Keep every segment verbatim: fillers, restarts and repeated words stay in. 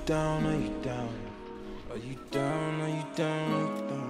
down? Are you down? Are you down? Are you down? Are you down?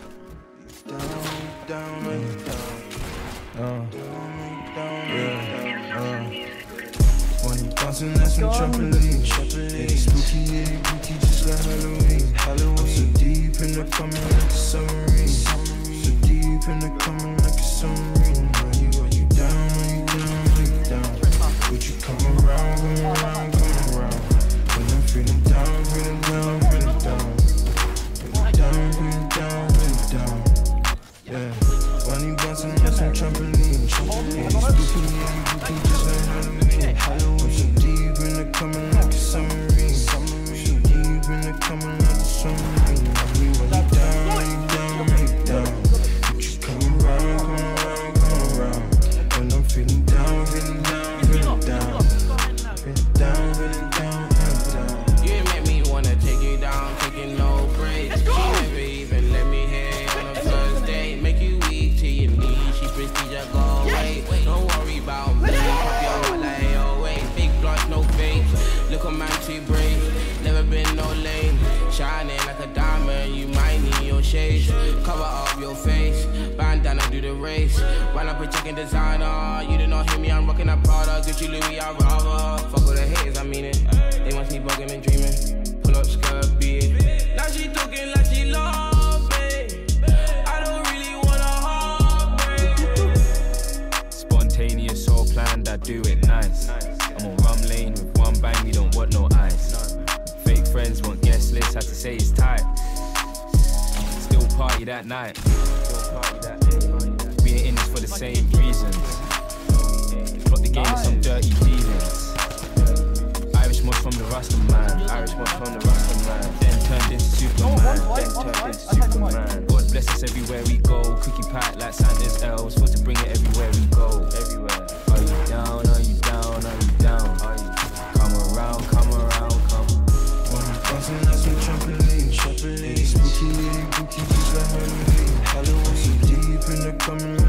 Down, down, are you down? Uh, yeah, uh. When you bouncing, that's some trampoline. Trampoline, spooky, yeah, booty, just like Halloween. Halloween. I'm so deep in the coming like a submarine. So deep in the coming like a submarine. Are you, are you down? Are you down? Are you down? Would you come around, come around, come around? When I'm feeling down, feeling down, feeling down, feeling down, feeling down, feeling down. Yeah, bunny bouncing on some trampoline. Yeah, spooky, yeah, booty, just like Halloween. I'm so deep in the coming like a submarine. So deep in the coming like a submarine. Are you, are you down? Are you down? Are you down? Would you come around, come around, come around? When I'm feeling down, feeling down, feeling down, feeling down, feeling down, feeling down. You make me wanna take you down, taking no breaks. She never even let me hit on a first date. Make you weak to your knees, she prestige, I go away. Don't worry about me, pop your heart like oh wait. Big blunts, no fake, look a man too brave. Never been no lame, shining like a diamond, you might need your shades. Cover up your face, bandana do the race. Run up a chicken designer, you did not hear me, I'm rocking that Prada. Gucci Louis, I'd rather fuck with the haters, I mean it. They must be bugging and dreaming, pull up skirt, be it. Now she talking like she love me, I don't really wanna heartbreak. Spontaneous, so planned, I do it nice. I'm on rum lane with one bang, we don't want no ice. Fake friends want guest lists, had to say it's tight. Still party that night. We ain't in this for the same reasons. Plot the game with some dirty dealings. Irish mod from the Rasta man. Irish mod from the Rasta man. Then turned into Superman. Then turned into Superman. God bless us everywhere we go. Cookie pack like Santa's elves. Supposed to bring it everywhere we go. Everywhere. Are you down? Are you down? Are you down? Are you? Come around, come around, come. When I'm bouncing like some trampoline, trampoline, spooky, yeah, booty, just like Halloween. Halloween, so deep in the coming